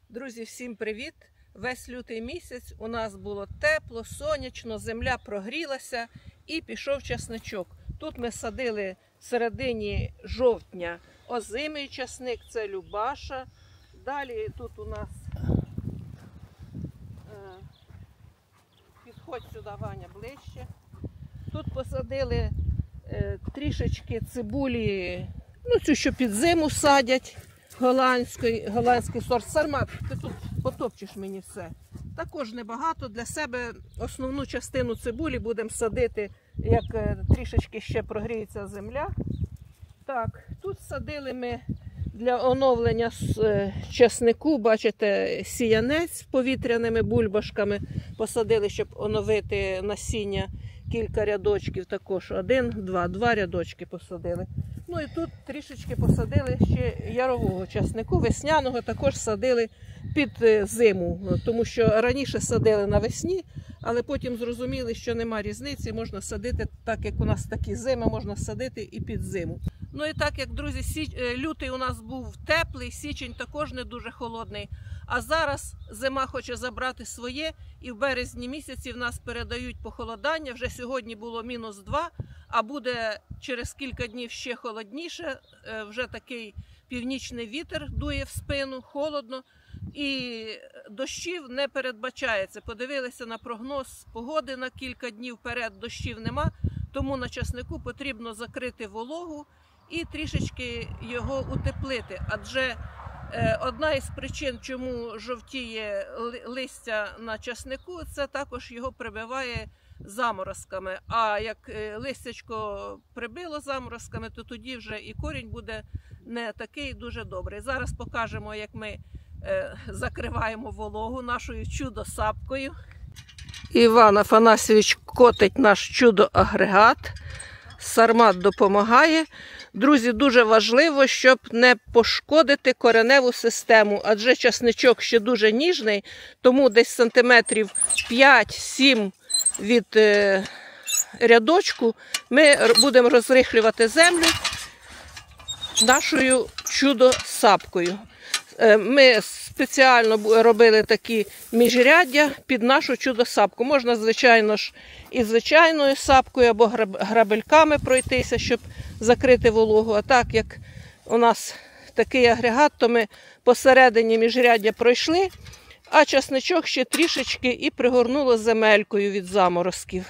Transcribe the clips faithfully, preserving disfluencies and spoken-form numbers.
Друзі, всім привіт! Весь лютий місяць у нас було тепло, сонячно, земля прогрілася і пішов часничок. Тут ми садили в середині жовтня озимий часник, це Любаша. Далі тут у нас, е, підходь сюди, Ваня, ближче. Тут посадили е, трішечки цибулі, ну цю, що під зиму садять. Голландський, голландський сорт. Сармат, ти тут потопчеш мені все. Також небагато. Для себе основну частину цибулі будемо садити, як трішечки ще прогріється земля. Так, тут садили ми для оновлення часнику, бачите, сіянець з повітряними бульбашками. Посадили, щоб оновити насіння, кілька рядочків також. Один, два, два рядочки посадили. Ну і тут трішечки посадили ще ярового часнику, весняного також садили під зиму, тому що раніше садили навесні, але потім зрозуміли, що нема різниці, можна садити, так як у нас такі зими, можна садити і під зиму. Ну і так як, друзі, січ... лютий у нас був теплий, січень також не дуже холодний, а зараз зима хоче забрати своє, і в березні місяці в нас передають похолодання, вже сьогодні було мінус два, а буде через кілька днів ще холодніше, вже такий північний вітер дує в спину, холодно, і дощів не передбачається. Подивилися на прогноз погоди на кілька днів вперед, дощів нема, тому на часнику потрібно закрити вологу і трішечки його утеплити, адже одна із причин, чому жовтіє листя на часнику, це також його прибиває заморозками. А як листячко прибило заморозками, то тоді вже і корінь буде не такий дуже добрий. Зараз покажемо, як ми закриваємо вологу нашою чудо-сапкою. Іван Афанасьович котить наш чудо-агрегат. Сармат допомагає. Друзі, дуже важливо, щоб не пошкодити кореневу систему, адже часничок ще дуже ніжний, тому десь сантиметрів п'ять-сім від е, рядочку ми будемо розрихлювати землю нашою чудо-сапкою. Е, ми спеціально робили такі міжряддя під нашу чудо-сапку. Можна, звичайно ж, і звичайною сапкою або грабельками пройтися, щоб закрити вологу. А так, як у нас такий агрегат, то ми посередині міжряддя пройшли, а часничок ще трішечки і пригорнуло земелькою від заморозків.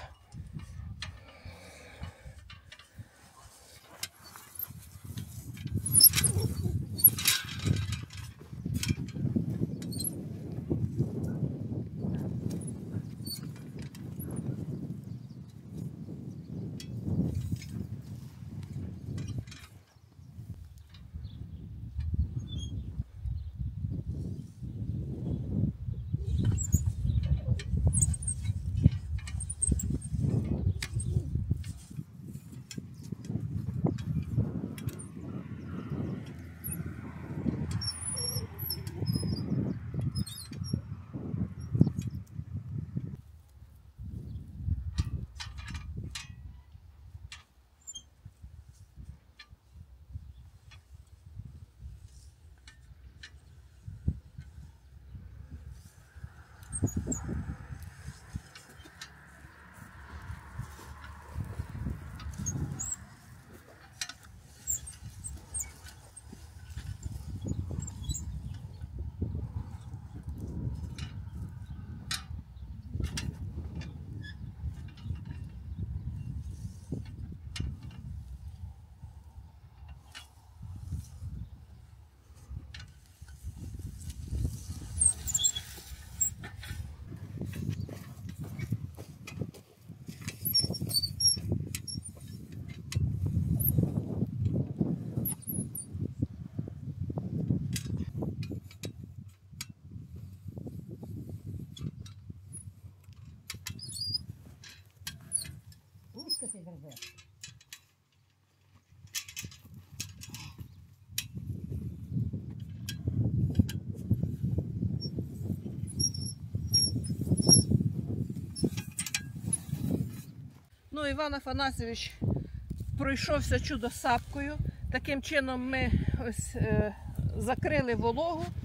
Ну, Іван Афанасьович пройшовся чудо-сапкою. Таким чином ми ось е, закрили вологу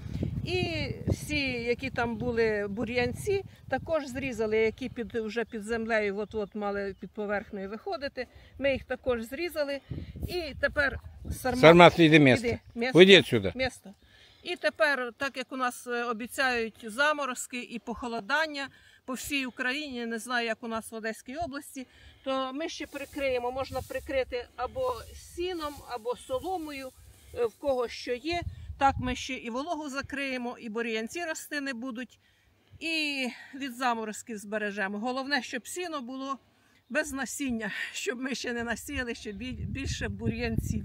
І всі, які там були бур'янці, також зрізали, які під, вже під землею от-от мали під поверхнею виходити. Ми їх також зрізали. І тепер Сармат, Сармат, іди місто. Уйди сюди. Місто. І тепер, так як у нас обіцяють заморозки і похолодання по всій Україні, не знаю, як у нас в Одеській області, то ми ще прикриємо, можна прикрити або сіном, або соломою, в кого що є. Так ми ще і вологу закриємо, і бур'янці рости не будуть, і від заморозків збережемо. Головне, щоб сіно було без насіння, щоб ми ще не насіяли ще більше бур'янців.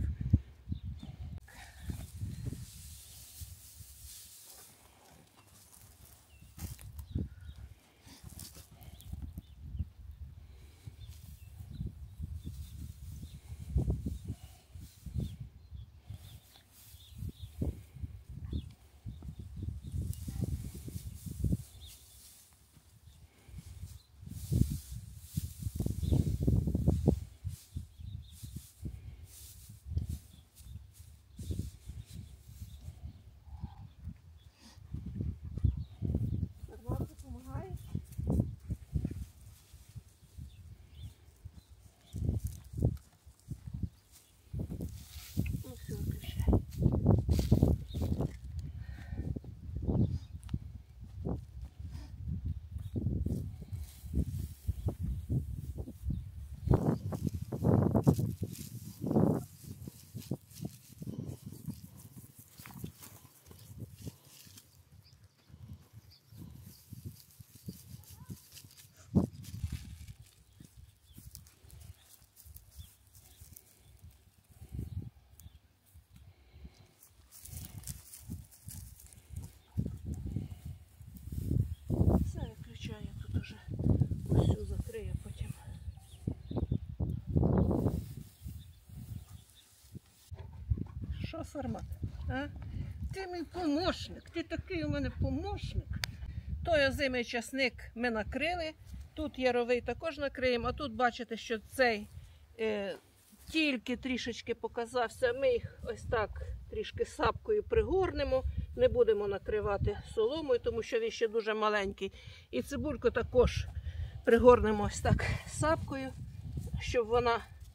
Що, Сармат? А? Ти мій помощник, ти такий у мене помощник. Той озимий часник ми накрили, тут яровий також накриємо, а тут бачите, що цей е, тільки трішечки показався, ми їх ось так трішки сапкою пригорнемо, не будемо накривати соломою, тому що він ще дуже маленький. І цибульку також пригорнемо ось так сапкою, щоб вона...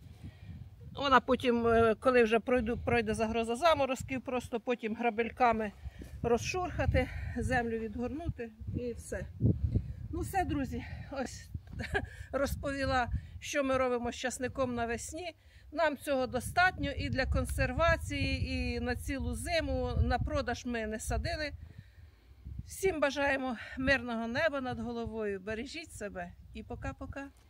Вона потім, коли вже пройду, пройде загроза заморозків, просто потім грабельками розшурхати, землю відгорнути і все. Ну все, друзі, ось розповіла, що ми робимо з часником навесні. Нам цього достатньо і для консервації, і на цілу зиму, на продаж ми не садили. Всім бажаємо мирного неба над головою, бережіть себе і пока-пока.